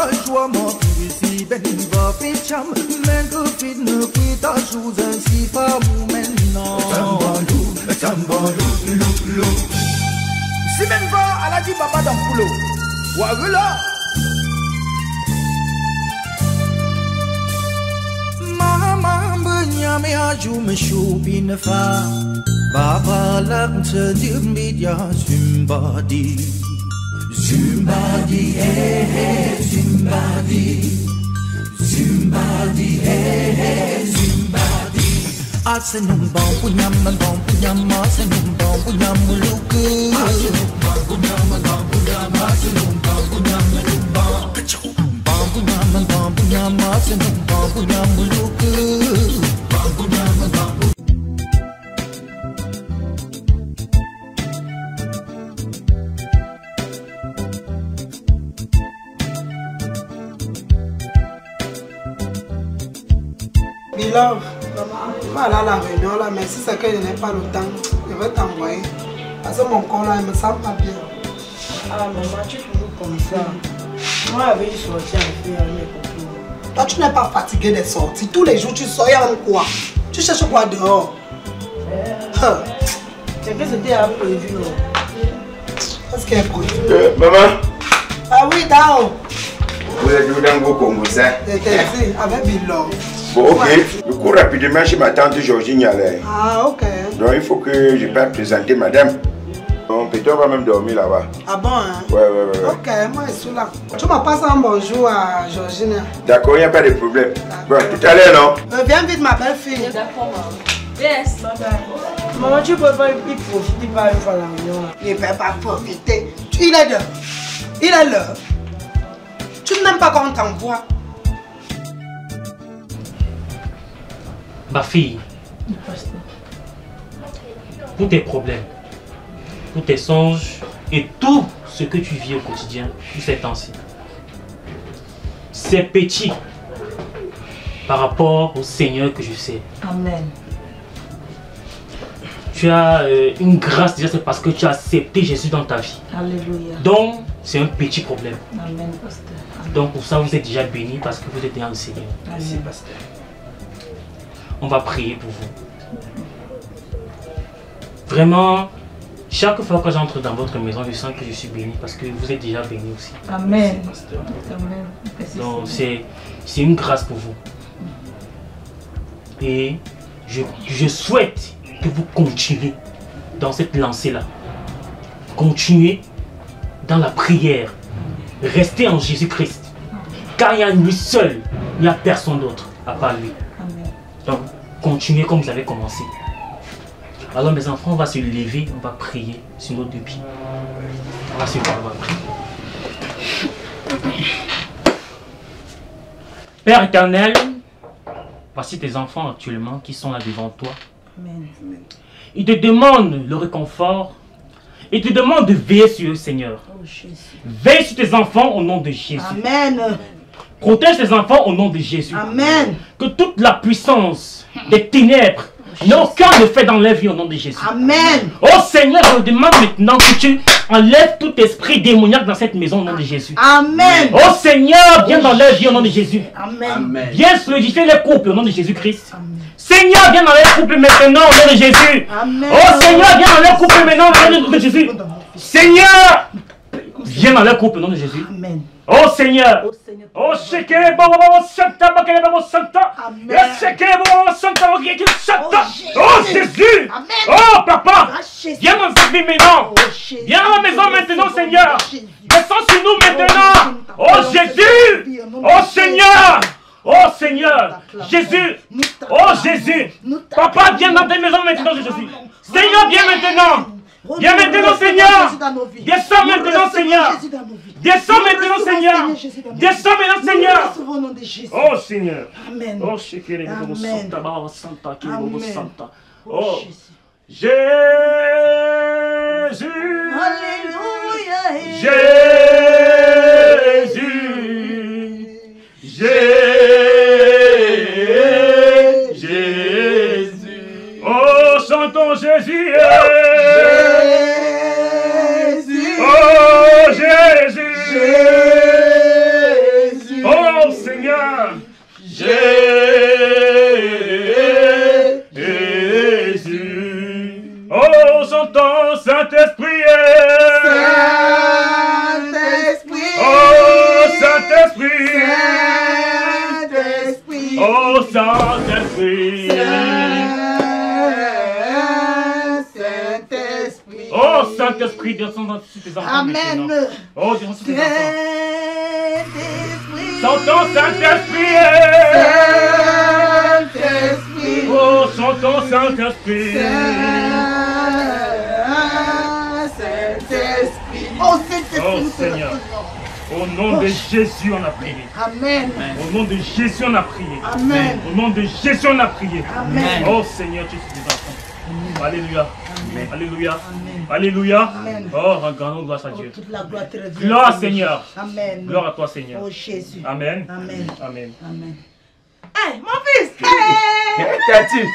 joie mon si ben va ficham men que fit ne quitte à chose ainsi pas ou maintenant tambalou lou si ben va à la dit papa dans poulo wa là mama benya me aju me shubin fa baba lang sedim dia zumbadi Zumbadi, hey, hey, Zumbadi. Zumbadi, hey, hey, Zumbadi. Asenum bom punyam, asenum bom punyam muluku. Asenum bom punyam, asenum bom punyam muluku. Bom punyam, asenum bom punyam muluku. Bom punyam, Love, voilà la réunion là, mais si c'est que je n'ai pas le temps, je vais t'envoyer. Parce que mon corps là, il me sent pas bien. Ah maman, tu es toujours comme ça. Moi, avec une sortie à faire avec mes copines. Toi, tu n'es pas fatigué des sorties. Tous les jours, tu sors en quoi? Tu cherches quoi dehors? C'est que c'était imprévu. Qu'est-ce qui est prévu? Maman. Ah oui, Dao. Vous êtes où dans vos Congos, ça? J'étais ici, avec Bilo. Bon, ok. Je cours rapidement chez ma tante Georgine Yalé. Ah, ok. Donc, il faut que je puisse présenter madame. Donc, peut-être on va même dormir là-bas. Ah bon, hein? Ouais. Ok, moi, je suis là. Tu m'as passé un bonjour à Georgine. D'accord, il n'y a pas de problème. Bon, tout à l'heure, non? Viens vite, ma belle-fille. D'accord, maman. Yes. Maman, tu peux pas profiter par une fois la réunion. Il ne peut pas profiter. Il est l'heure. Il est l'heure. Tu n'aimes pas quand on t'envoie. Ma fille, tous tes problèmes, tous tes songes et tout ce que tu vis au quotidien, tous ces temps-ci, c'est petit par rapport au Seigneur que je sais. Amen. Tu as une grâce déjà, c'est parce que tu as accepté Jésus dans ta vie. Alléluia. Donc, c'est un petit problème. Amen, pasteur. Amen. Donc, pour ça, vous êtes déjà bénis parce que vous êtes dans le Seigneur. Merci, pasteur. On va prier pour vous. Vraiment, chaque fois que j'entre dans votre maison, je sens que je suis béni parce que vous êtes déjà béni aussi. Amen. Amen. Donc c'est une grâce pour vous. Et je souhaite que vous continuez dans cette lancée-là. Continuez dans la prière. Restez en Jésus-Christ. Car il y a lui seul, il n'y a personne d'autre à part lui. Donc, continuez comme vous avez commencé. Alors mes enfants, on va se lever, on va prier sur nos deux pieds. On va se lever, on va prier. Père éternel, voici tes enfants actuellement qui sont là devant toi. Amen. Ils te demandent le réconfort. Ils te demandent de veiller sur eux, Seigneur. Oh, Jésus. Veille sur tes enfants au nom de Jésus. Amen. Protège tes enfants au nom de Jésus. Amen. Que toute la puissance des ténèbres n'ait aucun effet dans leur vie au nom de Jésus. Amen. Oh Seigneur, je demande maintenant que tu enlèves tout esprit démoniaque dans cette maison au nom de Jésus. Amen. Oh Seigneur, viens dans leur vie au nom de Jésus. Amen. Viens solidifier les couples au nom de Jésus-Christ. Seigneur, viens dans leur couple maintenant au nom de Jésus. Amen. Oh Seigneur, viens dans leur couple maintenant au nom de Jésus. Seigneur, viens dans leur couple au nom de Jésus. Amen. Oh Seigneur, oh Sheke Baba Santa Bakele Baba Santa, Sheke Baba Santa Bakele Santa, oh Jésus, oh Papa, viens dans cette vie maintenant, viens dans la maison maintenant Seigneur, descends sur nous maintenant, oh Jésus, oh Seigneur, oh Seigneur, Jésus, oh Jésus, Papa viens dans ta maison maintenant Jésus, Seigneur viens maintenant. Viens maintenant, Seigneur. Descends maintenant, Seigneur. Descends maintenant, Seigneur. Descends maintenant, Seigneur. Oh, Seigneur. Amen. Oh, Shekere Bobo Santa, Baba Santa, Kiri Bobo Santa. Oh, Oh, Jésus. Alléluia. Jésus. Jésus. Oh, chantons Jésus. Oh Jésus, Saint-Esprit. Saint-Esprit. Oh, Saint-Esprit, descends sur tes enfants. Amen. Maintenant. Oh, descends sur tes enfants. Saint-Esprit. Chantons Saint-Esprit. Saint-Esprit. Oh, chantons Saint-Esprit. Saint-Esprit. Oh, Saint-Esprit. Oh, Seigneur. Au nom de Jésus, on a prié. Amen. Au nom de Jésus, on a prié. Amen. Au nom de Jésus, on a prié. Amen. Oh Seigneur, tu es tes enfants. Alléluia. Alléluia. Alléluia. Amen. Oh, rendons grâce à Oh, Dieu. toute la gloire te revient. Gloire, Seigneur. Amen. Gloire à toi, Seigneur. Oh Jésus. Amen. Amen. Amen. Amen. Hey, mon fils. Hey. Tati.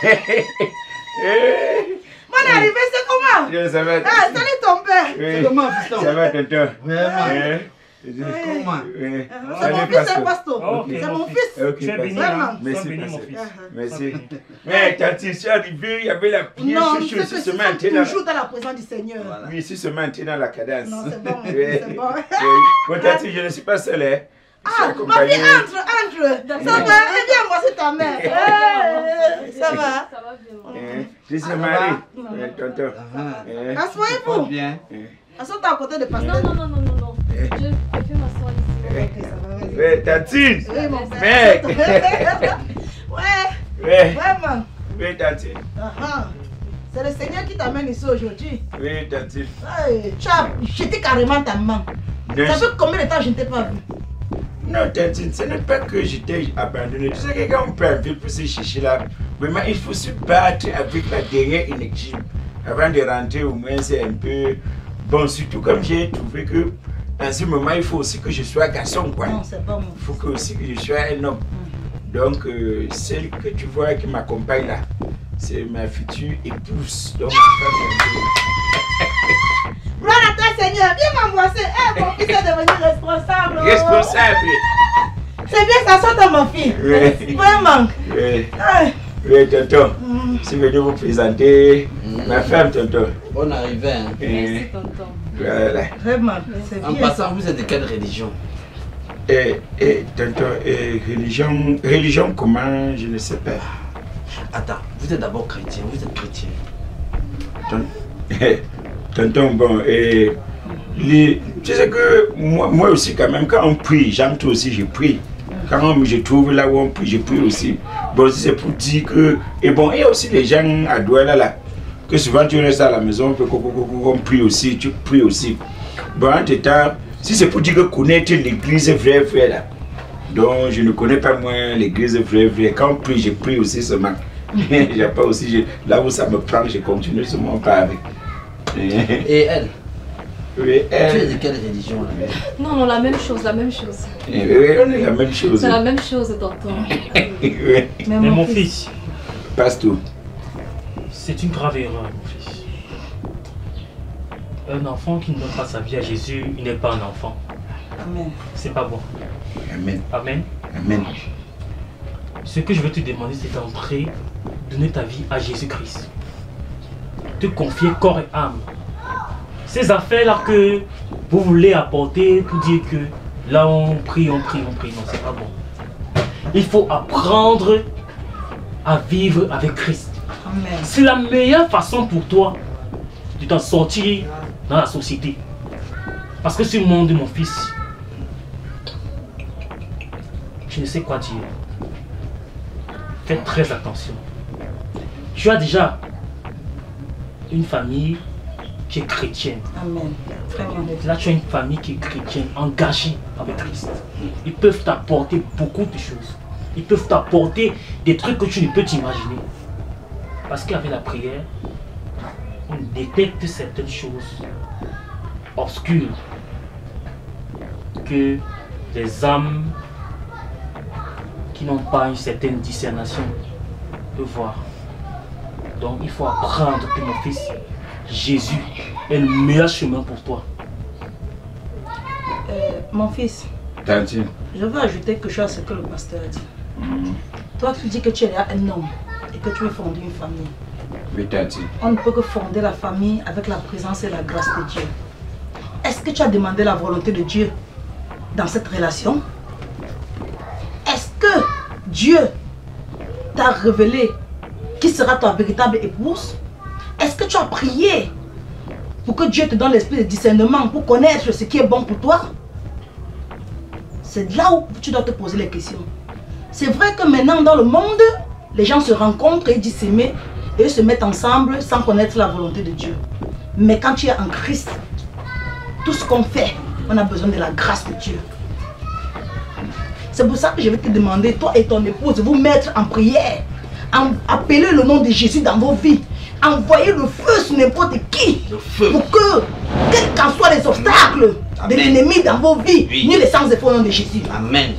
Mon arrivé, c'est comment? Je savais. Ah, salut ton père. C'est comment, fiston? Ça va, tonton. Vraiment. Comment? C'est mon fils, c'est pasteur. Oh, ok, C'est mon mon fils. fils. Ok, Tu es béni, Vraiment. hein? Merci, Sois béni, mon pasteur. fils. Merci. Sois béni. Mais Tati, je suis arrivé, il y avait la prière Non, sur c'est que ce c'est maintenant. toujours dans la présence du Seigneur. Oui, si ce matin dans la cadence. Non, c'est bon, Oui. c'est bon. Bon, Tati, je ne suis pas seul. Hein. Je suis Ah, ma accompagné. fille, entre. Ça va? Eh bien, moi, c'est ta mère. Ça va? Je suis marié. Tonton. Asseyez-vous. Bien. Asseyez-toi à côté de pasteur. Non. Je fais m'asseoir ici. Ok, ça va, vas-y. Oui, Tati. Oui, mon père. Mec. Ouais, Oui, vraiment. oui, Tati. C'est le Seigneur qui t'amène ici aujourd'hui. Oui, Tati. Hey, tu as jeté carrément ta main. Non, Ça fait combien de temps que je ne t'ai pas vu? non, Tati, ce n'est pas que je t'ai abandonné. Tu sais que quand on peut arriver pour ces chichis-là, vraiment, il faut se battre avec la dernière énergie. Avant de rentrer, au moins, c'est un peu... Bon, surtout comme j'ai trouvé que, en ce moment, il faut aussi que je sois garçon, quoi. Non, c'est pas mon Il faut que aussi que je sois un homme. Donc, celle que tu vois qui m'accompagne là, c'est ma future épouse. Donc, ma femme. Gloire à toi, Seigneur. Viens m'embrasser. Eh, mon fils est devenu responsable. Responsable. C'est bien, ça sort de mon fils. Oui. Vraiment. Oui, Hey. oui, tonton. Je suis venu vous présenter ma femme, tonton. Bonne arrivée. Hein. Merci, tonton. Voilà. Vraiment, c'est En bien. passant, vous êtes de quelle religion? Tonton, religion comment, je ne sais pas. Attends, vous êtes d'abord chrétien, vous êtes chrétien. Tonton, bon, tu sais que moi aussi quand même, quand on prie, j'aime toi aussi, je prie. Quand je trouve là où on prie, je prie aussi. Bon, c'est pour dire que... Et bon, il y a aussi les gens à Douala là, que souvent tu restes à la maison, on prie aussi, tu pries aussi. Bon, en tout temps, si c'est pour dire que connaître l'église vraie là, donc je ne connais pas moins l'église vraie. Quand on prie, je prie aussi seulement. J'ai pas aussi, là où ça me prend, je continue seulement pas avec. Et elle? Oui, Tu es de quelle religion là? Non, la même chose, la même chose. Oui, on est la même chose. C'est la même chose, tonton. Oui. Mais mon fils, Pasteur. c'est une grave erreur, mon fils. Un enfant qui ne donne pas sa vie à Jésus, il n'est pas un enfant. Amen. C'est pas bon. Amen. Amen. Amen. Ce que je veux te demander, c'est d'entrer, donner ta vie à Jésus-Christ. Te confier corps et âme. Ces affaires-là que vous voulez apporter pour dire que là on prie. Non, c'est pas bon. Il faut apprendre à vivre avec Christ. Amen. C'est la meilleure façon pour toi de t'en sortir dans la société. Parce que ce monde, mon fils, je ne sais quoi dire. Fais très attention. Tu as déjà une famille qui est chrétienne. Amen. Vraiment. Là, tu as une famille qui est chrétienne, engagée avec Christ. Ils peuvent t'apporter beaucoup de choses. Ils peuvent t'apporter des trucs que tu ne peux t'imaginer. Parce qu'avec la prière, on détecte certaines choses obscures que les âmes qui n'ont pas une certaine discernation peuvent voir. Donc il faut apprendre que mon fils, Jésus est le meilleur chemin pour toi. Mon fils, Tantine. je veux ajouter quelque chose à ce que le pasteur a dit. Toi, tu dis que tu es là un homme et que tu veux fonder une famille. Oui, Tantine. On ne peut que fonder la famille avec la présence et la grâce de Dieu. Est-ce que tu as demandé la volonté de Dieu dans cette relation? Est-ce que Dieu t'a révélé qui sera ta véritable épouse? Est-ce que tu as prié pour que Dieu te donne l'esprit de discernement pour connaître ce qui est bon pour toi? C'est là où tu dois te poser les questions. C'est vrai que maintenant dans le monde, les gens se rencontrent et disent s'aimer et se mettent ensemble sans connaître la volonté de Dieu. Mais quand tu es en Christ, tout ce qu'on fait, on a besoin de la grâce de Dieu. C'est pour ça que je vais te demander, toi et ton épouse, de vous mettre en prière. Appelez le nom de Jésus dans vos vies. Envoyez le feu sur n'importe qui. Pour que, quels qu'en soient les obstacles de l'ennemi dans vos vies, ni les sans effort au nom de Jésus. Amen.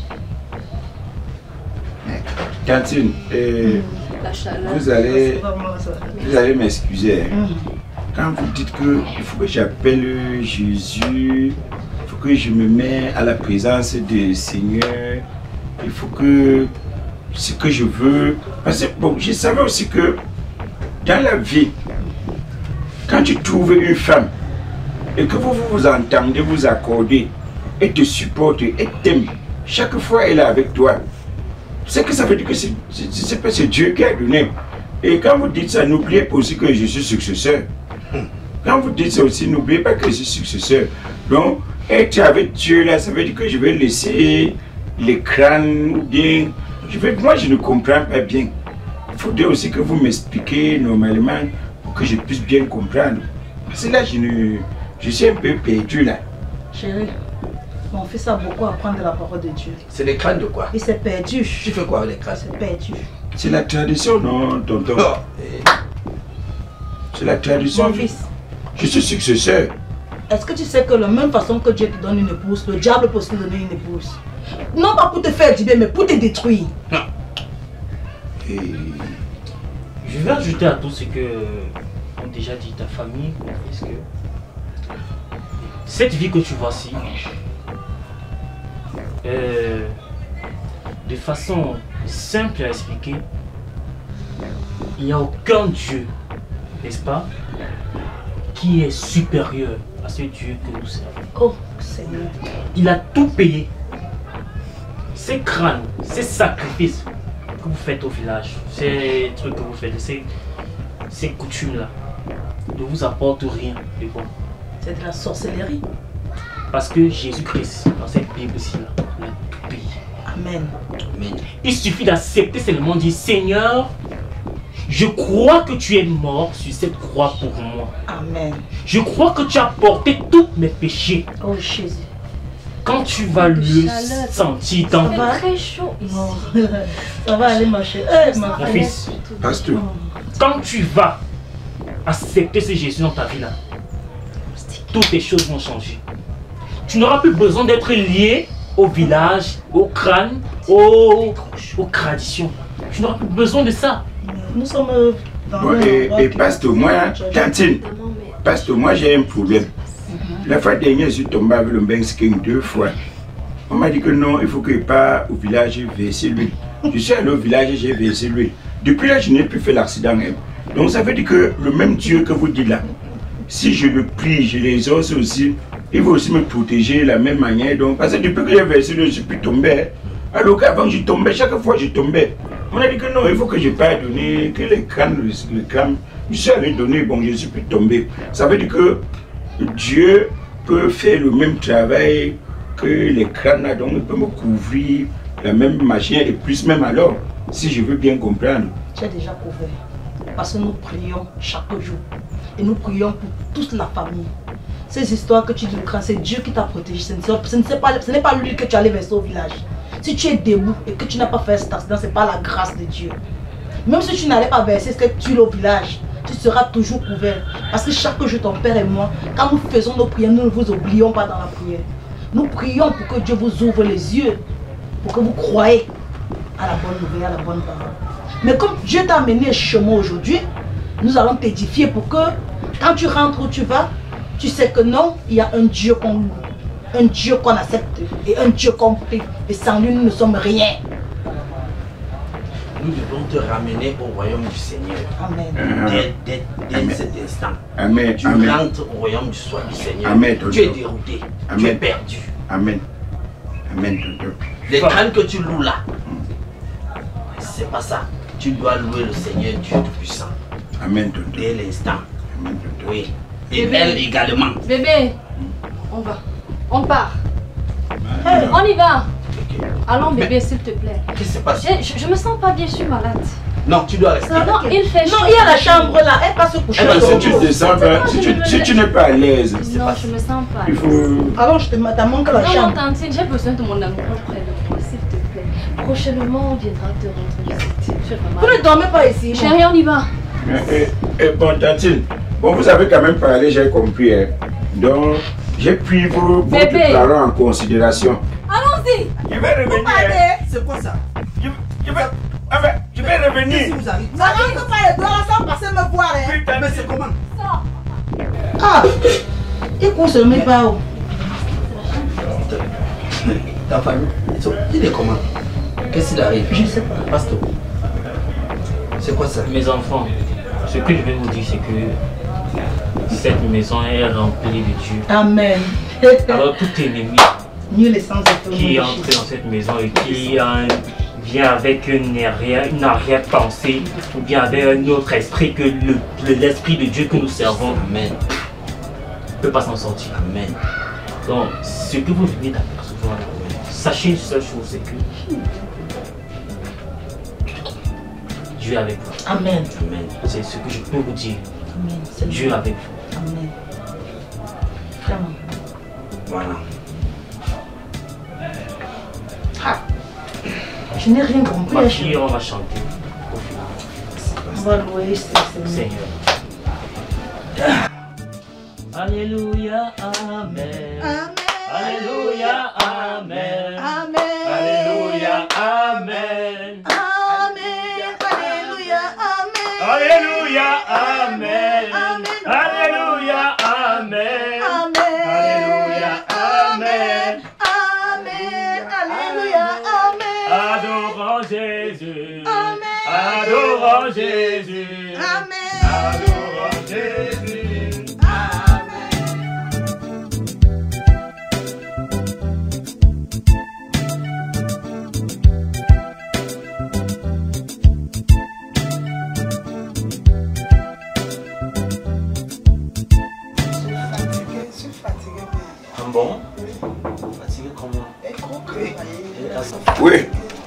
Cantine, vous allez m'excuser. Quand vous dites qu'il faut que j'appelle Jésus, il faut que je me mette à la présence du Seigneur, il faut que ce que je veux. Parce que bon, je savais aussi que dans la vie, quand tu trouves une femme et que vous entendez, vous accordez, et te supporte, et t'aime, chaque fois elle est avec toi, c'est que ça veut dire que c'est Dieu qui a donné. Et quand vous dites ça, n'oubliez pas aussi que je suis successeur. Quand vous dites ça aussi, n'oubliez pas que je suis successeur. Donc, être avec Dieu là, ça veut dire que je vais laisser l'écran ou bien... moi, je ne comprends pas bien. Il faudrait aussi que vous m'expliquiez normalement pour que je puisse bien comprendre. Parce que là, je suis un peu perdu là. Chérie, mon fils a beaucoup à apprendre de la parole de Dieu. C'est l'écran de quoi? Il s'est perdu. Tu fais quoi avec l'écran? C'est perdu. C'est la tradition, non, tonton? C'est la tradition. Mon fils. Je suis successeur. Est-ce que tu sais que de la même façon que Dieu te donne une épouse, le diable peut aussi te donner une épouse? Non pas pour te faire du bien, mais pour te détruire. Je vais ajouter à tout ce que ont déjà dit ta famille, est-ce que cette vie que tu vois ici, de façon simple à expliquer, il n'y a aucun Dieu, n'est-ce pas, qui est supérieur à ce Dieu que nous servons. Oh Seigneur. Il a tout payé. Ces crânes, ces sacrifices que vous faites au village, ces trucs que vous faites, ces coutumes-là, ne vous apportent rien de bon. C'est de la sorcellerie. Parce que Jésus-Christ, dans cette Bible-ci, il a tout payé. Amen. Amen. Il suffit d'accepter seulement, dire Seigneur, je crois que tu es mort sur cette croix pour moi. Amen. Je crois que tu as porté tous mes péchés. Oh Jésus. Quand tu vas le sentir dans C'est très chaud ici. Ça va aller marcher. mon fils, Pasteur. quand tu vas accepter ce Jésus dans ta vie là, toutes les choses vont changer. Tu n'auras plus besoin d'être lié au village, au crâne, aux traditions. Tu n'auras plus besoin de ça. Nous sommes dans Bon, et pasteur, moi, Cantine, pasteur, moi j'ai un problème. La fois dernière, je suis tombé avec le Benskiing 2 fois. On m'a dit que non, il faut que je parte au village verser l'huile. Je suis allé au village et j'ai versé l'huile. Depuis là, je n'ai plus fait l'accident. Donc ça veut dire que le même Dieu que vous dites là, si je le prie, je les ose aussi, il va aussi me protéger de la même manière. Donc, parce que depuis que j'ai versé l'huile, je suis plus tombé. Alors qu'avant, je tombais, chaque fois je tombais. On a dit que non, il faut que je pardonne, que les crânes, je suis allé donner, bon, je suis plus tombé. Ça veut dire que Dieu peut faire le même travail que les crânes, donc il peut me couvrir la même machine et plus même alors, si je veux bien comprendre. Tu es déjà couvert. Parce que nous prions chaque jour. Et nous prions pour toute la famille. Ces histoires que tu dis, c'est Dieu qui t'a protégé. Ce n'est pas lui que tu allais verser au village. Si tu es debout et que tu n'as pas fait cet accident, ce n'est pas la grâce de Dieu. Même si tu n'allais pas verser ce que tu es au village, tu seras toujours couvert. Parce que chaque jour, ton Père et moi, quand nous faisons nos prières, nous ne vous oublions pas dans la prière. Nous prions pour que Dieu vous ouvre les yeux, pour que vous croyez à la bonne nouvelle, à la bonne parole. Mais comme Dieu t'a amené chez moi aujourd'hui, nous allons t'édifier pour que quand tu rentres où tu vas, tu sais que non, il y a un Dieu qu'on loue, un Dieu qu'on accepte et un Dieu qu'on prie. Et sans lui, nous ne sommes rien. Nous devons te ramener au royaume du Seigneur. Amen. Dès cet instant. Amen. Tu Amen. rentres au royaume du Seigneur. Amen, tu es tonton. dérouté. Amen. Tu es perdu. Amen. Amen, tonton. Les crânes que tu loues là, c'est pas ça. Tu dois louer le Seigneur Dieu Tout-Puissant. Amen, tonton. Dès l'instant. Amen, tonton. Oui. Et Bébé. elle également. Bébé, on va. On part. On y va. Allons bébé, s'il te plaît. Qu'est-ce qui se passe? Je me sens pas bien, je suis malade. Non, tu dois rester. Non, il fait chaud. Non, il y a la chambre là, elle passe se coucher. Si tu descends, si tu n'es pas à l'aise, Non, je me sens pas. il faut... Alors je te manque la Non, chambre. tantine, j'ai besoin de mon amour près de moi, s'il te plaît. Prochainement, on viendra te rendre visite. Je suis vraiment... Vous ne dormez pas ici. Chérie, on y va. Bon, tantine, bon, vous avez quand même parlé, j'ai compris. Hein. Donc, j'ai pris votre parents en considération. Allons-y. Je vais revenir. C'est quoi ça? Je vais revenir. Qu'est-ce qui vous arrive? Ça rentre pas les doigts sans passer me voir. Mais c'est comment? Ah, il ne se met pas. Ta famille, il est comment? Qu'est-ce qui arrive? Je ne sais pas. Pasteur, c'est quoi ça? Mes enfants, ce que je vais vous dire, c'est que cette maison est remplie de Dieu. Amen. Alors tout ennemi Mieux les sans qui est entré dans cette maison et qui vient avec une arrière-pensée ou bien avec un autre esprit que l'esprit de Dieu que nous servons, Amen. ne peut pas s'en sortir. Amen. Donc, ce que vous venez d'apercevoir, sachez une seule chose, c'est que Dieu est avec vous. Amen. Amen. C'est ce que je peux vous dire. Amen. Dieu est avec vous. Amen. Vraiment. Voilà. Je n'ai rien compris. Ma fille, on va chanter au final. On va louer Seigneur. Alléluia, Amen. Amen. Alléluia, Amen. Amen. Alléluia, Amen. Amen. Alléluia. Amen. Alléluia, Amen. Alléluia, Amen. Alléluia, Amen. Amen. Alléluia. Amen. Adorons Jésus. Amen. Adorons Jésus. Amen. Adorons Jésus. Je suis fatigué. Ah bon? Fatigué comment? Oui.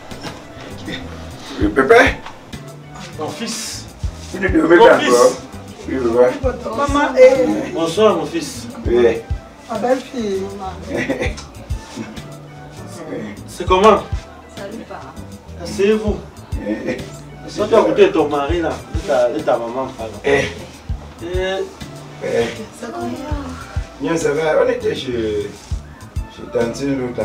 Pépé, Mon fils. vous ne dormez Mon pas fils. encore. Oui, papa. Maman et Bonsoir mon fils. Oui. ma belle-fille. C'est comment? Salut, papa. Asseyez-vous. Toi tu as goûté ton mari là, et ta maman pardon. Bien, ça va. On était chez Tantine l'autre.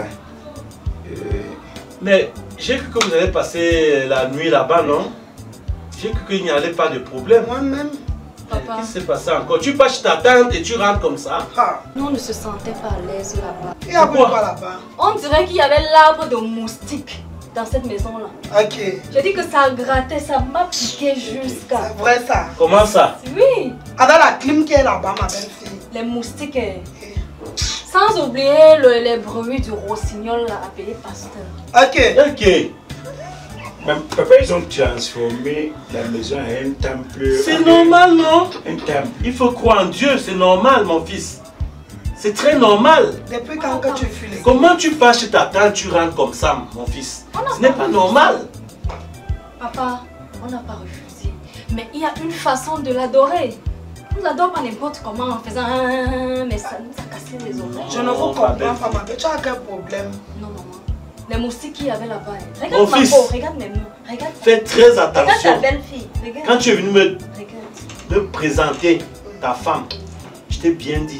Mais j'ai cru que vous allez passer la nuit là-bas, non? J'ai cru qu'il n'y avait pas de problème. Moi-même. Papa, Qu'est-ce qui s'est passé encore? Tu pars chez ta tante et tu rentres comme ça? Ah, nous on ne se sentait pas à l'aise là-bas. il y a quoi là-bas? On dirait qu'il y avait l'arbre de moustique dans cette maison-là. Ok. J'ai dit que ça grattait, ça m'a piqué jusqu'à... C'est vrai ça. Comment ça? Oui, Ah, dans la clim qui est là-bas, ma belle-fille. les moustiques. Sans oublier les bruits du rossignol là, appelé pasteur. Ok. Ok. Mais papa, ils ont transformé la maison en un temple. C'est normal, non? Un temple. Il faut croire en Dieu, c'est normal mon fils. C'est très normal. Depuis quand que tu fuis les... Comment tu pars chez ta tante, tu rentres comme ça, mon fils? Ce n'est pas normal. Papa, on n'a pas refusé. Mais il y a une façon de l'adorer. On ne l'adore pas n'importe comment en faisant mais ça nous a cassé les oreilles. Je ne vous comprends pas, ma belle. Tu as quel problème? Non, maman. Les moustiques qu'il y avait là-bas. Mon Regarde ma fils. peau, regarde mes mains. Regarde. Fais très Regarde ta attention. belle-fille. Regarde. Quand tu es venu me Regarde. présenter ta femme, je t'ai bien dit.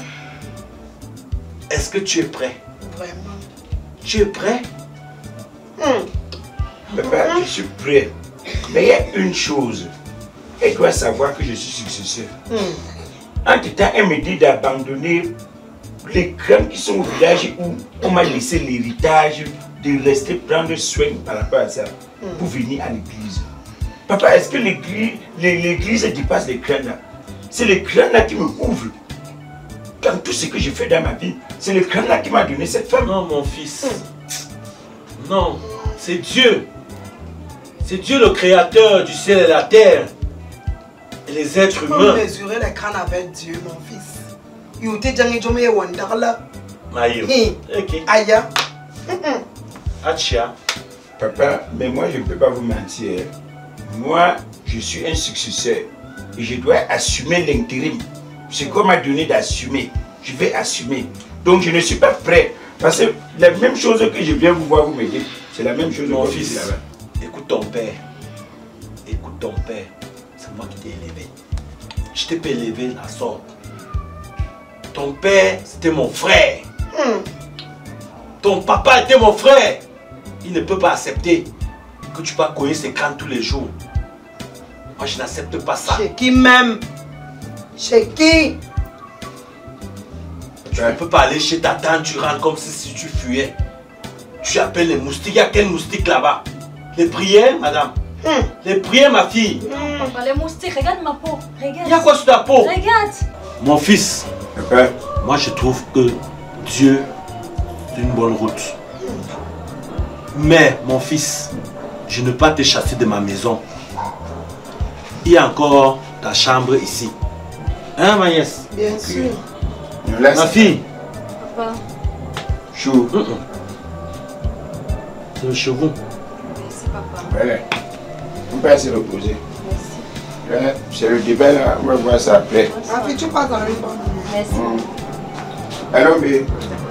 Est-ce que tu es prêt? Vraiment. Tu es prêt? Papa, je suis prêt. Mais il y a une chose. Elle doit savoir que je suis successeur. Entre-temps, elle me dit d'abandonner les crânes qui sont au village où on m'a laissé l'héritage de rester prendre soin par rapport à ça pour venir à l'église. Papa, est-ce que l'église dépasse les crânes là? C'est les crânes là qui me ouvrent. Dans tout ce que j'ai fait dans ma vie, c'est le crâne là qui m'a donné cette femme. Non, mon fils. Non, c'est Dieu. C'est Dieu le créateur du ciel et la terre. Et les êtres Tu peux humains. mesurer les crânes avec Dieu, mon fils. You te jangi jome wonderla. Maïo. Ok. Aya. Achia. Papa, mais moi je ne peux pas vous mentir. Moi, je suis un successeur. Et je dois assumer l'intérim. Ce qu'on m'a donné d'assumer, je vais assumer. Donc je ne suis pas prêt. Parce que la même chose que je viens vous voir, vous me dites, c'est la même chose. Mon fils, écoute ton père. Écoute ton père. C'est moi qui t'ai élevé. Je t'ai pas élevé la sorte. Ton père, c'était mon frère. Ton papa était mon frère. Il ne peut pas accepter que tu vas cogner ses crânes tous les jours. Moi, je n'accepte pas ça. Chez qui même? Chez qui? Tu ne peux pas aller chez ta tante, tu rentres comme si tu fuyais. Tu appelles les moustiques. Il y a quel moustique là-bas? Les prières, madame? Les prières, ma fille. Papa, les moustiques, regarde ma peau. Regarde. Il y a quoi sur ta peau? Regarde. Mon fils, moi je trouve que Dieu est une bonne route. Mais mon fils, je ne peux pas te chasser de ma maison. Il y a encore ta chambre ici. Hein, ma nièce? Bien sûr. Ma fille. Papa. Chou. C'est le chevaux. Merci, papa. Voilà. On peut se reposer. Merci. C'est le débat là, on va voir ça après. Ma fille, tu passes dans une bonne nuit. Merci. Alors, mais...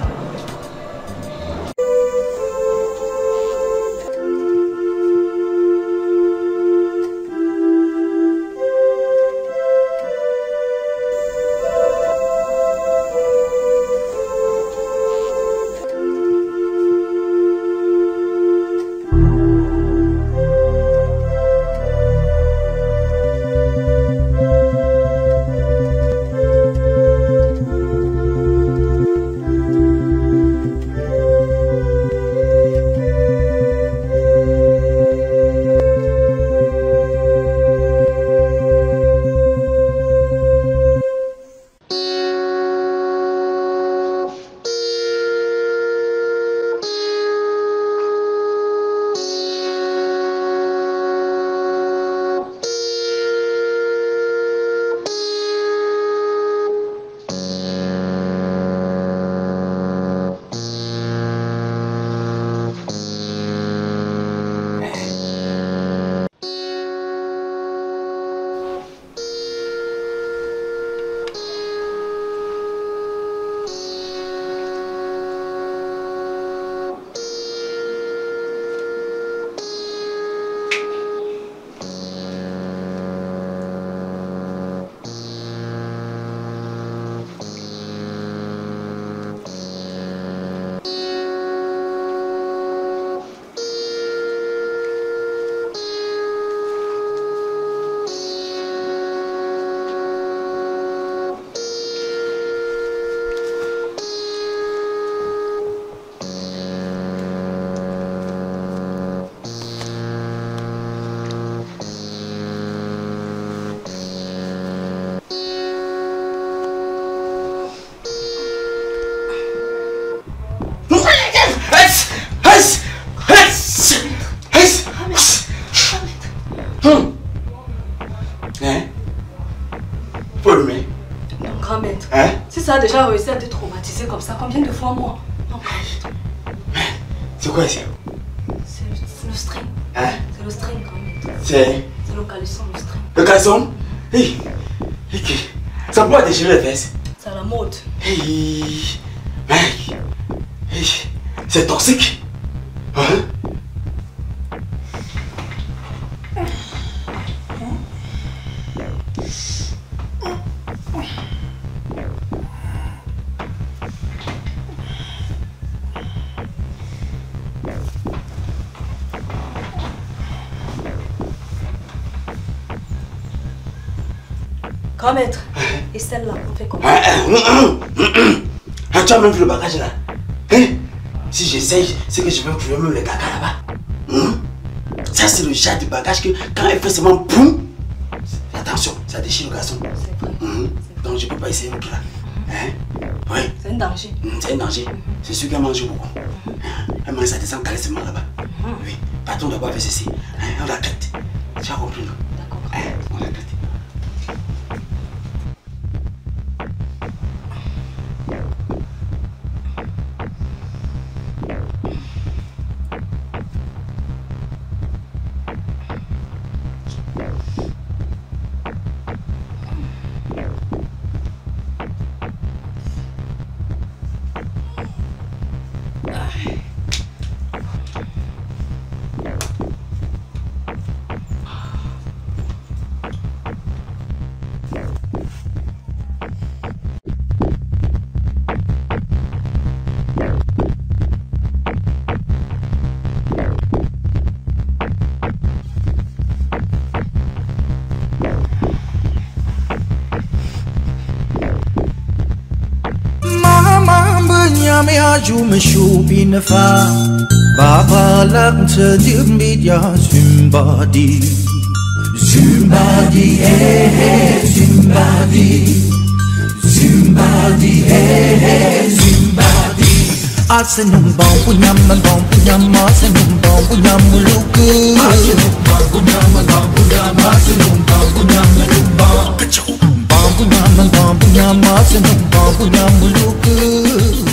Ça a déjà réussi à te traumatiser comme ça. Combien de fois moi? C'est quoi ça? C'est le string. Hein? C'est le string quand même. C'est le caleçon, le string. Le caleçon? Hey. Ça peut déchirer les fesses. C'est à la mode. Hey. Mec. Hey. C'est toxique. Hein? Grand maître. Et celle-là, on fait comment? Tu as même vu le bagage là? Hein? Si j'essaye, c'est que je vais trouver même les caca là-bas. Ça c'est le genre de bagage que quand elle fait seulement boum, attention, ça déchire le garçon. C'est vrai. Donc je peux pas essayer l'autre là. Hein? Oui. C'est un danger. C'est un danger. C'est sûr qu'elle mange beaucoup. Elle mange ça descend carrément là-bas. Oui. patron doit pas faire ceci. On la traite. Tu as compris? D'accord. On la traite. You me show in the far Baba lang to the media Zimbabwe Zimbabwe Zimbabwe Zimbabwe Zimbabwe Asenum bom punyam asenum bom punyam muluku Asenum bom punyam asenum bom punyam muluku Bom punyam asenum bom punyam muluku